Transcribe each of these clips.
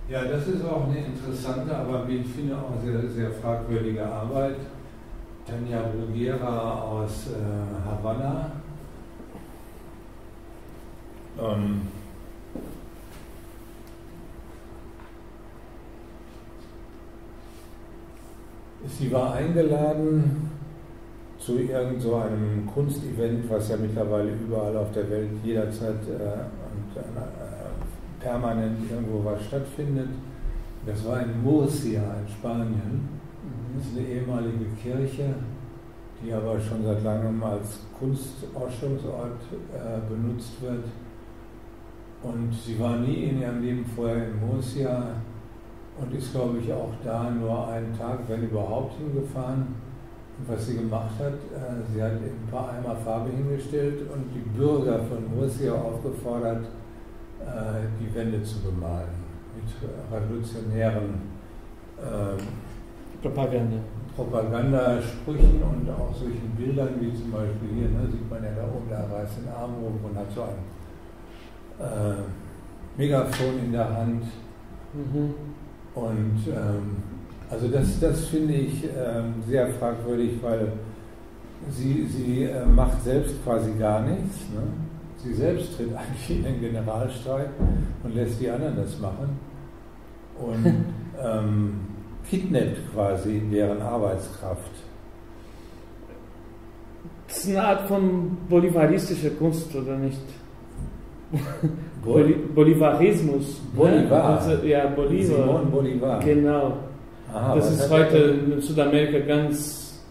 Ja, das ist auch eine interessante, aber wie ich finde auch sehr, sehr fragwürdige Arbeit. Tania Bruguera aus Havanna. Sie war eingeladen zu irgend so einem Kunstevent, was ja mittlerweile überall auf der Welt jederzeit permanent irgendwo was stattfindet. Das war in Murcia in Spanien. Das ist eine ehemalige Kirche, die aber schon seit langem als Kunstausstellungsort benutzt wird. Und sie war nie in ihrem Leben vorher in Murcia und ist, glaube ich, auch da nur einen Tag, wenn überhaupt, hingefahren. Und was sie gemacht hat, sie hat ein paar Eimer Farbe hingestellt und die Bürger von Murcia aufgefordert, die Wände zu bemalen mit revolutionären Propagandasprüchen und auch solchen Bildern wie zum Beispiel hier, ne, sieht man ja da oben, der reißt den Arm rum und hat so ein Megafon in der Hand. Mhm. Und also das finde ich sehr fragwürdig, weil sie macht selbst quasi gar nichts. Ne? Sie selbst tritt eigentlich in den Generalstreik und lässt die anderen das machen und kidnappt quasi deren Arbeitskraft. Das ist eine Art von bolivaristischer Kunst, oder nicht? Bolivarismus. Bolivar. Ne? Also, ja, Bolivar. Simón Bolivar. Genau. Aha, das ist heute in Südamerika ganz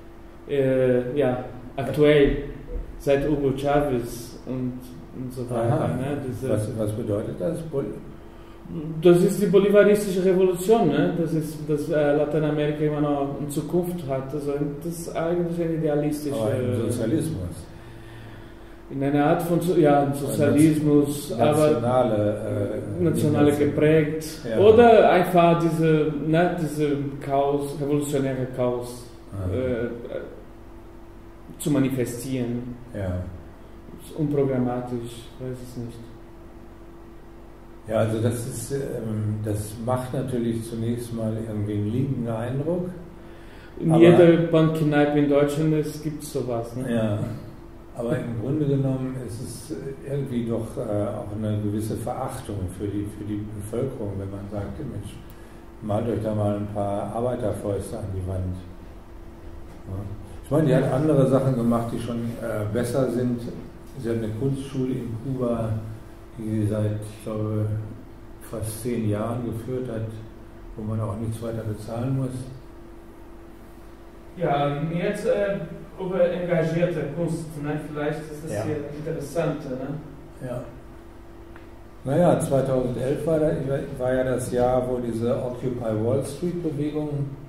aktuell, seit Hugo Chavez und so weiter. Ne? Was bedeutet das? Das ist die bolivaristische Revolution, ne? dass Lateinamerika immer noch in Zukunft hat. Also das ist eigentlich ein idealistischer... Aber im Sozialismus. In einer Art von Sozialismus, nationale geprägt. Ja. Oder einfach diese Chaos, revolutionäre Chaos zu manifestieren. Ja. Unprogrammatisch, weiß es nicht. Ja, also das macht natürlich zunächst mal irgendwie einen linken Eindruck. In jeder Bankkneipe in Deutschland gibt es sowas. Ne? Ja, aber im Grunde genommen ist es irgendwie doch auch eine gewisse Verachtung für die Bevölkerung, wenn man sagt, Mensch, malt euch da mal ein paar Arbeiterfäuste an die Wand. Ja. Ich meine, die hat andere Sachen gemacht, die schon besser sind. Sie hat eine Kunstschule in Kuba, die sie seit, ich glaube, fast 10 Jahren geführt hat, wo man auch nichts weiter bezahlen muss. Ja, jetzt über engagierte Kunst, ne? Vielleicht ist das hier interessant. Ne? Ja. Naja, 2011 war ja das Jahr, wo diese Occupy Wall Street Bewegung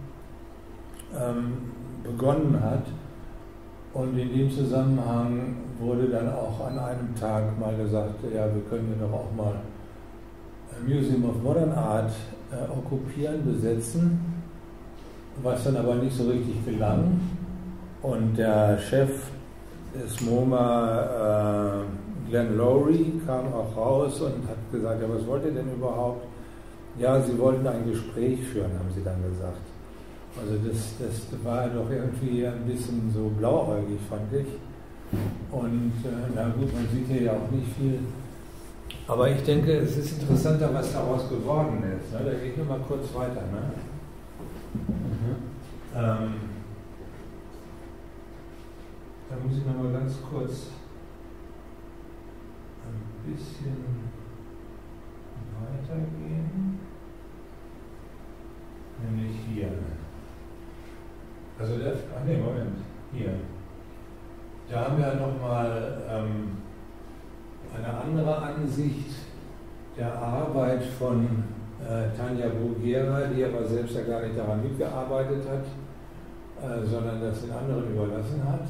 begonnen hat. Und in dem Zusammenhang wurde dann auch an einem Tag mal gesagt, ja, wir können ja doch auch mal Museum of Modern Art okkupieren, besetzen, was dann aber nicht so richtig gelang. Und der Chef des MoMA, Glenn Lowry, kam auch raus und hat gesagt, ja, was wollt ihr denn überhaupt? Ja, sie wollten ein Gespräch führen, haben sie dann gesagt. Also das war doch irgendwie ein bisschen so blauäugig, fand ich. Und na gut, man sieht hier ja auch nicht viel. Aber ich denke, es ist interessanter, was daraus geworden ist. Ne? Da gehe ich nur mal kurz weiter. Ne? Da muss ich noch mal ganz kurz ein bisschen weitergehen. Nämlich hier. Also Moment, hier. Da haben wir nochmal eine andere Ansicht der Arbeit von Tania Bruguera, die aber selbst ja gar nicht daran mitgearbeitet hat, sondern das den anderen überlassen hat.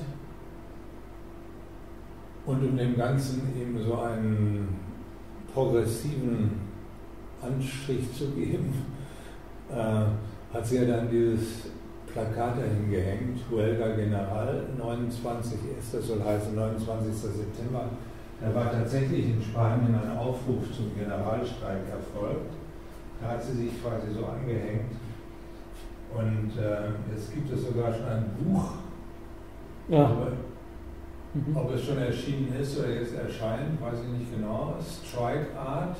Und um dem Ganzen eben so einen progressiven Anstrich zu geben, hat sie ja dann dieses Plakat dahin gehängt, Huelga General, 29 ist, das soll heißen 29. September. Da war tatsächlich in Spanien ein Aufruf zum Generalstreik erfolgt. Da hat sie sich quasi so angehängt. Und jetzt gibt es sogar schon ein Buch. Ja. Aber, ob es schon erschienen ist oder jetzt erscheint, weiß ich nicht genau. Strike Art,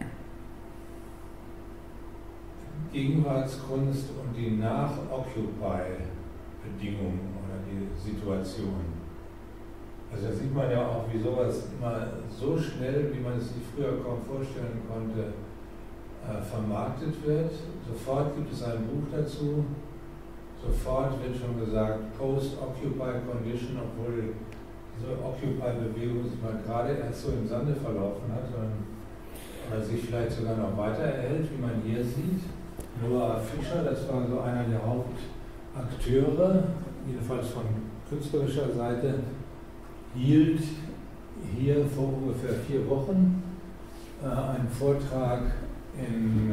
Gegenwartskunst und die Nach-Occupy-Bedingungen oder die Situation. Also da sieht man ja auch, wie sowas immer so schnell, wie man es sich früher kaum vorstellen konnte, vermarktet wird. Sofort gibt es ein Buch dazu. Sofort wird schon gesagt, Post-Occupy Condition, obwohl diese Occupy-Bewegung sich mal gerade erst so im Sande verlaufen hat, oder sich vielleicht sogar noch weiter erhält, wie man hier sieht. Noah Fischer, das war so einer der Hauptakteure, jedenfalls von künstlerischer Seite, hielt hier vor ungefähr 4 Wochen einen Vortrag in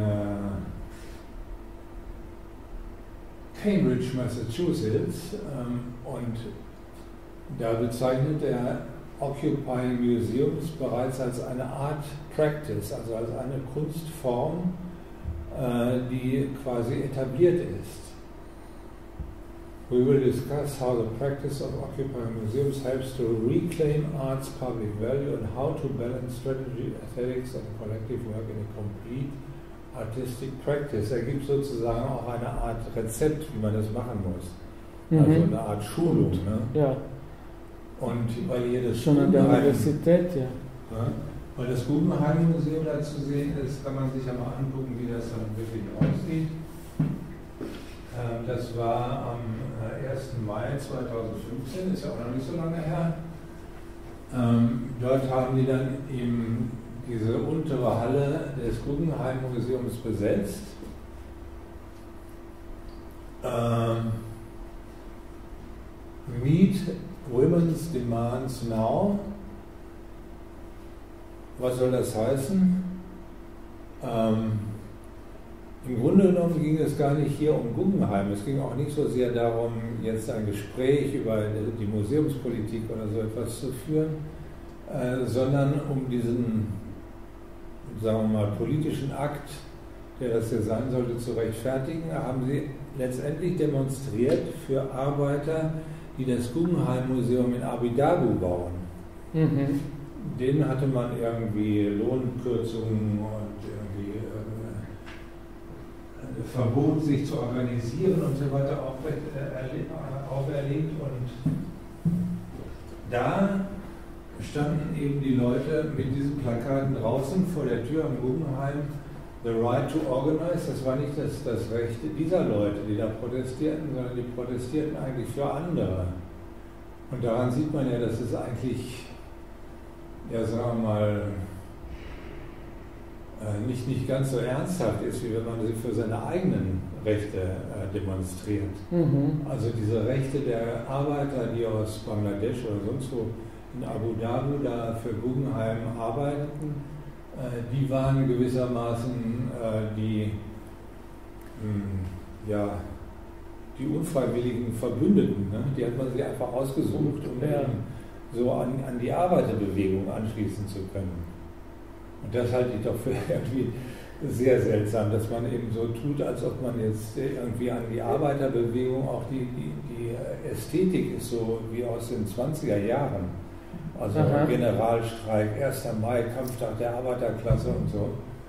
Cambridge, Massachusetts, und da bezeichnet er Occupying Museums bereits als eine Art Practice, also als eine Kunstform, die quasi etabliert ist. We will discuss how the practice of occupying museums helps to reclaim art's public value and how to balance strategy, aesthetics and collective work in a complete artistic practice. Er gibt sozusagen auch eine Art Rezept, wie man das machen muss. Also eine Art Schulung. Ne? Ja. Und weil hier das schon an der Universität, ja. Weil das Guggenheim-Museum da zu sehen ist, kann man sich ja mal angucken, wie das dann wirklich aussieht. Das war am 1. Mai 2015, ist ja auch noch nicht so lange her. Dort haben die dann eben diese untere Halle des Guggenheim-Museums besetzt. Meet Women's Demands Now. Was soll das heißen? Im Grunde genommen ging es gar nicht hier um Guggenheim. Es ging auch nicht so sehr darum, jetzt ein Gespräch über die Museumspolitik oder so etwas zu führen, sondern um diesen, sagen wir mal, politischen Akt, der das hier sein sollte, zu rechtfertigen, haben sie letztendlich demonstriert für Arbeiter, die das Guggenheim-Museum in Abu Dhabi bauen. Denen hatte man irgendwie Lohnkürzungen und irgendwie Verbot, sich zu organisieren und so weiter auferlegt. Und da standen eben die Leute mit diesen Plakaten draußen vor der Tür am Guggenheim. The right to organize, das war nicht das Recht dieser Leute, die da protestierten, sondern die protestierten eigentlich für andere. Und daran sieht man ja, dass es eigentlich, ja, sagen wir mal, nicht ganz so ernsthaft ist, wie wenn man sie für seine eigenen Rechte demonstriert. Also diese Rechte der Arbeiter, die aus Bangladesch oder sonst wo in Abu Dhabi da für Guggenheim arbeiteten, die waren gewissermaßen die unfreiwilligen Verbündeten. Ne? Die hat man sich einfach ausgesucht, um so an die Arbeiterbewegung anschließen zu können. Und das halte ich doch für irgendwie sehr seltsam, dass man eben so tut, als ob man jetzt irgendwie an die Arbeiterbewegung, auch die Ästhetik ist so wie aus den 20er Jahren. Also Generalstreik, 1. Mai, Kampftag der Arbeiterklasse und so.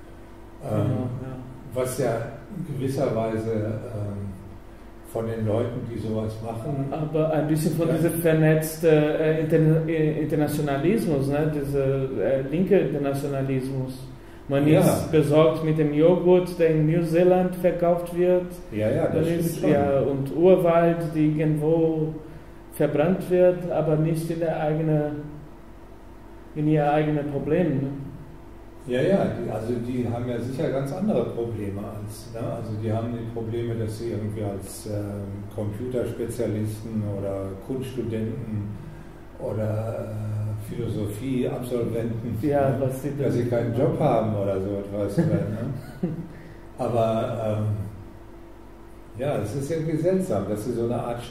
Was ja gewisserweise von den Leuten, die sowas machen. Aber ein bisschen von diesem vernetzten Internationalismus, ne? Dieser linke Internationalismus. Man ist besorgt mit dem Joghurt, der in Neuseeland verkauft wird. Das ist schon. Und Urwald, die irgendwo verbrannt wird, aber nicht in ihr eigenes Problem. Ne? Also die haben ja sicher ganz andere Probleme als, ne? Also die haben die Probleme, dass sie irgendwie als Computerspezialisten oder Kunststudenten oder Philosophieabsolventen, dass sie keinen Job haben oder so etwas. Ne? Aber es ist irgendwie seltsam, dass sie so eine Art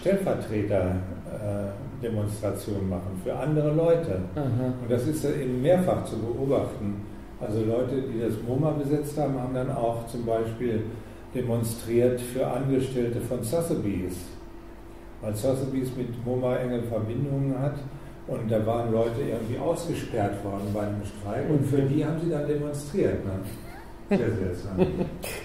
Stellvertreter-Demonstration machen für andere Leute. Und das ist eben mehrfach zu beobachten, Also Leute, die das MoMA besetzt haben, haben dann auch zum Beispiel demonstriert für Angestellte von Sotheby's, weil Sotheby's mit MoMA enge Verbindungen hat und da waren Leute irgendwie ausgesperrt worden bei einem Streik und für die haben sie dann demonstriert. Ne? Sehr seltsam.